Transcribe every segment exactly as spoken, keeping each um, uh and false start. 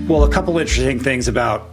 Well, a couple interesting things about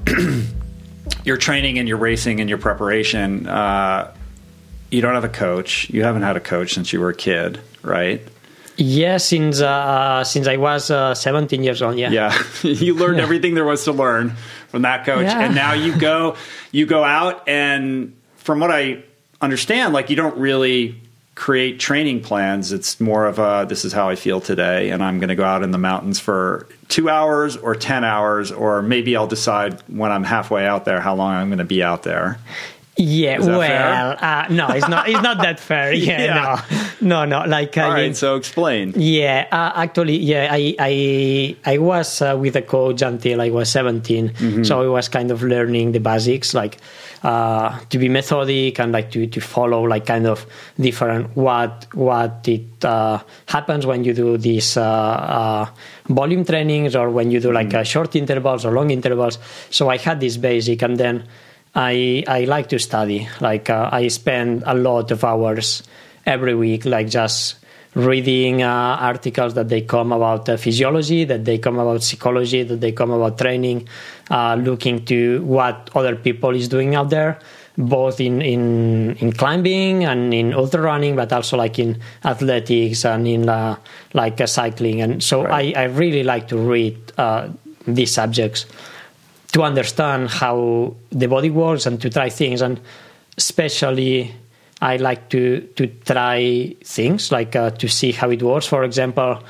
your training and your racing and your preparation. Uh, you don't have a coach. You haven't had a coach since you were a kid, right? Yeah, since uh, since I was uh, seventeen years old. Yeah. Yeah, you learned everything there was to learn from that coach, yeah. and now you go you go out, and from what I understand, like you don't really create training plans. It's more of a, this is how I feel today, and I'm going to go out in the mountains for two hours or ten hours, or maybe I'll decide when I'm halfway out there how long I'm going to be out there. Yeah, well, uh, no, it's not. It's not that fair. Yeah, yeah. no, no, no. Like, all I right. mean, So explain. Yeah, uh, actually, yeah, I I I was uh, with a coach until I was seventeen, mm-hmm. so I was kind of learning the basics, like uh, to be methodic and like to, to follow like kind of different what what it uh, happens when you do these uh, uh, volume trainings or when you do like mm-hmm. uh, short intervals or long intervals. So I had this basic, and then I I like to study. Like uh, I spend a lot of hours every week, like just reading uh, articles that they come about uh, physiology, that they come about psychology, that they come about training, uh, looking to what other people is doing out there, both in, in, in climbing and in ultra running, but also like in athletics and in uh, like uh, cycling. And so right. I, I really like to read uh, these subjects to understand how the body works and to try things. And especially I like to to try things, like uh, to see how it works. For example,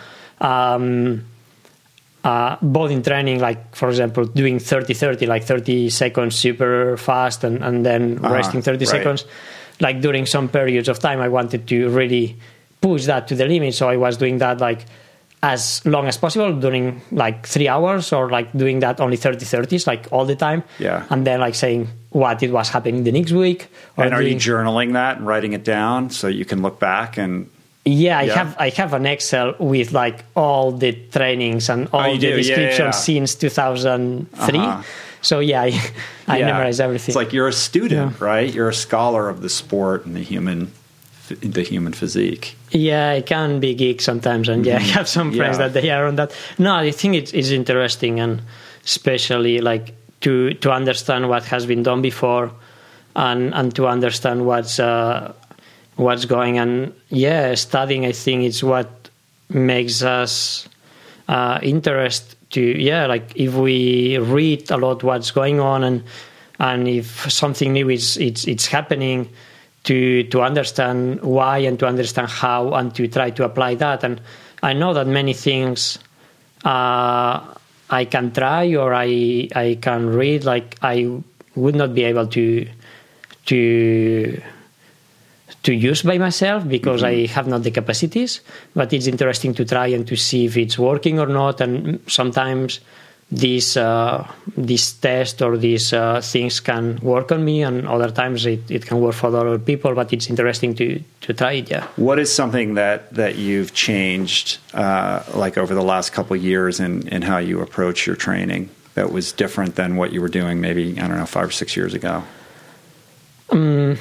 um, uh, both in training, like, for example, doing thirty thirty, like thirty seconds super fast and, and then uh-huh, resting thirty right. seconds. Like during some periods of time, I wanted to really push that to the limit. So I was doing that like as long as possible, during like three hours or like doing that only thirty thirties, like all the time. Yeah. And then like saying what it was happening the next week. Or and are doing... you journaling that and writing it down so you can look back and... Yeah, I yeah. have I have an Excel with like all the trainings and all oh, the do? descriptions yeah, yeah. since two thousand three. Uh-huh. So yeah, I, I yeah. memorize everything. It's like you're a student, yeah. right? You're a scholar of the sport and the human the human physique. Yeah, I can be geek sometimes, and yeah, I have some friends yeah. that they are on that. No, I think it's, it's interesting, and especially like to to understand what has been done before, and and to understand what's uh, what's going. And yeah, studying, I think, is what makes us uh, interest to yeah, like if we read a lot what's going on, and and if something new is it's it's happening. To, to understand why and to understand how and to try to apply that. And I know that many things uh, I can try or I I can read, like I would not be able to to to use by myself because mm-hmm. I have not the capacities. But it's interesting to try and to see if it's working or not. And sometimes these uh, this test or these uh, things can work on me, and other times it, it can work for other people, but it's interesting to, to try it, yeah. What is something that, that you've changed, uh, like over the last couple of years in, in how you approach your training that was different than what you were doing maybe, I don't know, five or six years ago? Um,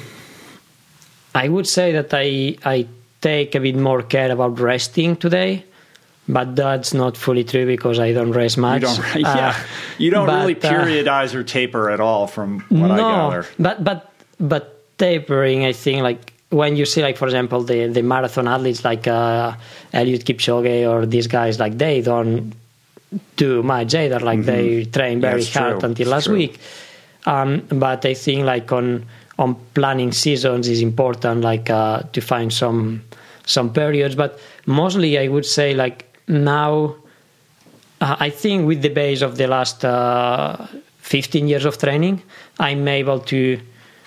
I would say that I I take a bit more care about resting today. But that's not fully true because I don't rest much. You don't, yeah, uh, you don't but, really periodize uh, or taper at all, from what no, I gather. but but but tapering, I think, like when you see, like for example, the the marathon athletes like uh, Eliud Kipchoge or these guys, like they don't do much either. Like mm-hmm. they train very That's hard true. until last true. week. Um, but I think like on on planning seasons is important, like uh, to find some some periods. But mostly, I would say like. Now, uh, I think with the base of the last uh, fifteen years of training, I'm able to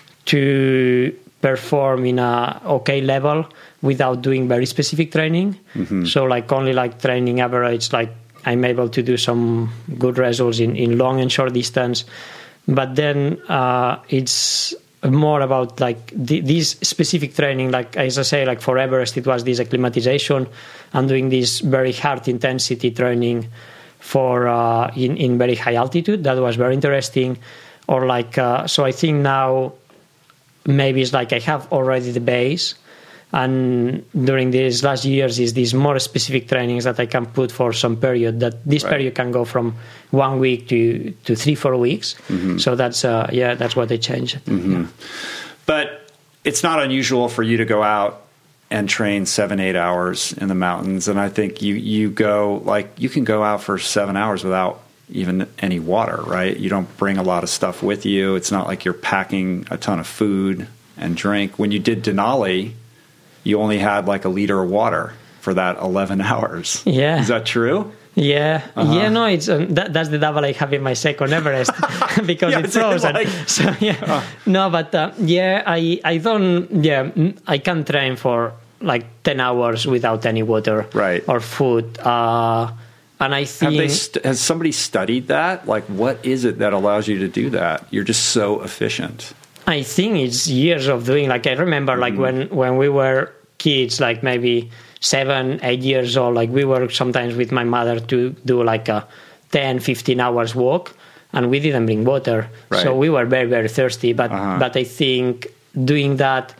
to perform in a okay level without doing very specific training. Mm-hmm. So, like only like training average, like I'm able to do some good results in, in long and short distance. But then uh, it's more about like the, this specific training, like as I say, like for Everest, it was this acclimatization and doing this very hard intensity training for uh, in, in very high altitude. That was very interesting. Or like, uh, so I think now maybe it's like I have already the base And during these last years is these more specific trainings that I can put for some period, that this right. period can go from one week to, to three, four weeks. Mm-hmm. So that's, uh, yeah, that's what they changed. Mm-hmm. Yeah. But it's not unusual for you to go out and train seven, eight hours in the mountains. And I think you, you go, like, you can go out for seven hours without even any water, right? You don't bring a lot of stuff with you. It's not like you're packing a ton of food and drink. When you did Denali, you only had like a liter of water for that eleven hours. Yeah. Is that true? Yeah. Uh-huh. Yeah, no, it's um, that, that's the double I have in my second Everest because yeah, it's frozen. Like, so, yeah. Uh. No, but uh, yeah, I, I don't, yeah, I can train for like ten hours without any water right. or food. Uh, and I think. Have they st- has somebody studied that? Like, what is it that allows you to do that? You're just so efficient. I think it's years of doing. Like I remember, like mm-hmm. when, when we were kids, like maybe seven, eight years old. Like we were sometimes with my mother to do like a ten, fifteen hours walk, and we didn't bring water, right. so we were very, very thirsty. But uh-huh. but I think doing that.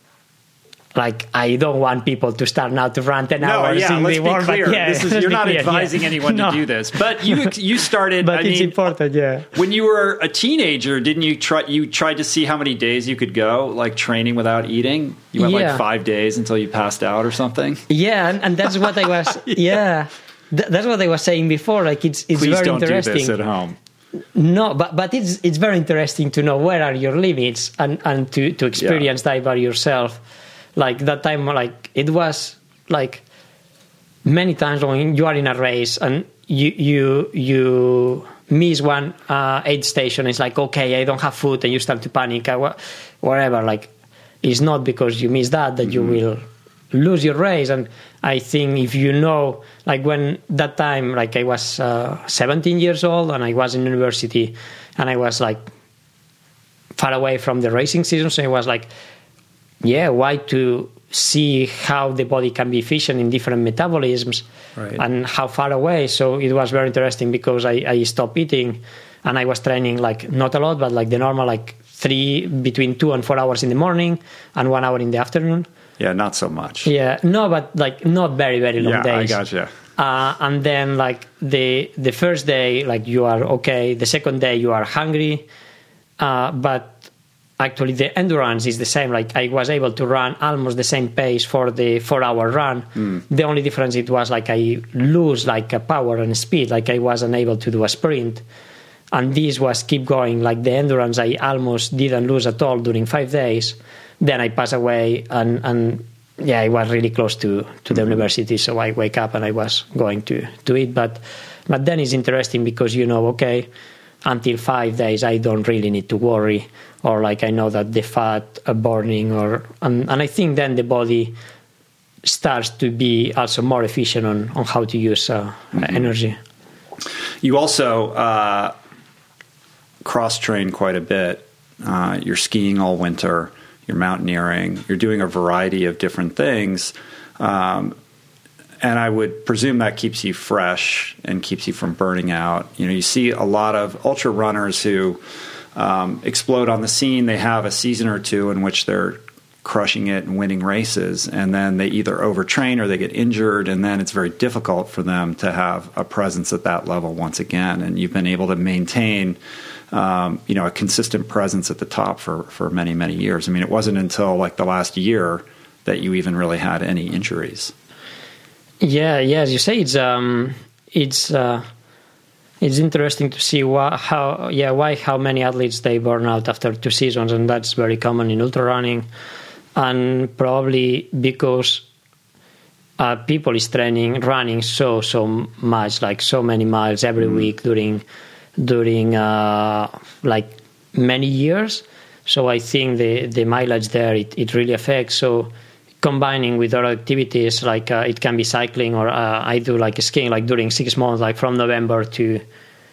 Like, I don't want people to start now to run ten no, hours yeah, in let's the be war. Clear. But yeah, this is, you're not clear, advising yeah. anyone no. to do this. But you you started. but I it's mean, important, yeah. When you were a teenager, didn't you try? You tried to see how many days you could go, like training without eating. You went yeah. like five days until you passed out or something. Yeah, and, and that's what I was. yeah, yeah. Th- that's what I was saying before. Like it's it's Please very don't interesting. do this at home. No, but but it's it's very interesting to know where are your limits and, and to, to experience yeah. that by yourself. Like that time, like it was like many times when you are in a race and you you you miss one uh, aid station. It's like, okay, I don't have food, and you start to panic or whatever. Like it's not because you miss that that mm-hmm. you will lose your race. And I think if you know, like when that time, like I was uh, seventeen years old and I was in university and I was like far away from the racing season, so I was like, yeah, why to see how the body can be efficient in different metabolisms right. and how far away. So it was very interesting because I, I stopped eating and I was training like not a lot, but like the normal, like three, between two and four hours in the morning and one hour in the afternoon. Yeah, not so much. Yeah, no, but like not very, very long yeah, days. I gotcha. Uh, and then like the the first day, like you are okay. The second day you are hungry, uh, but actually the endurance is the same. Like I was able to run almost the same pace for the four hour run. Mm. The only difference it was like I lose like a power and speed. Like I wasn't able to do a sprint. And this was keep going. Like the endurance I almost didn't lose at all during five days. Then I pass away and, and yeah, I was really close to, to mm-hmm. the university. So I wake up and I was going to, to eat. But, but then it's interesting because, you know, okay, until five days, I don't really need to worry, or like I know that the fat are burning, or and, and I think then the body starts to be also more efficient on, on how to use uh, mm-hmm. energy. You also uh, cross-train quite a bit. Uh, you're skiing all winter, you're mountaineering, you're doing a variety of different things. Um, And I would presume that keeps you fresh and keeps you from burning out. You know, you see a lot of ultra runners who um, explode on the scene. They have a season or two in which they're crushing it and winning races, and then they either overtrain or they get injured, and then it's very difficult for them to have a presence at that level once again. And you've been able to maintain, um, you know, a consistent presence at the top for, for many, many years. I mean, it wasn't until like the last year that you even really had any injuries. Yeah, yeah. As you say, it's um, it's uh, it's interesting to see why, how, yeah, why how many athletes they burn out after two seasons, and that's very common in ultra running, and probably because uh, people is training running so so much, like so many miles every mm. week during during uh, like many years. So I think the the mileage there it, it really affects. So. Combining with other activities, like uh, it can be cycling, or uh, I do like skiing, like during six months, like from November to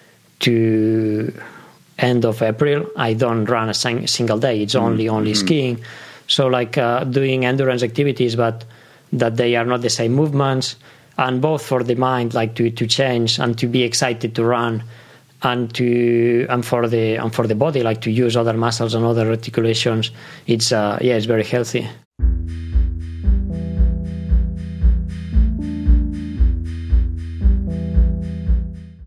to end of April, I don't run a sing- single day. It's only mm-hmm. only skiing. So like uh, doing endurance activities, but that they are not the same movements, and both for the mind, like to, to change and to be excited to run, and to and for the and for the body, like to use other muscles and other articulations. It's uh, yeah, it's very healthy.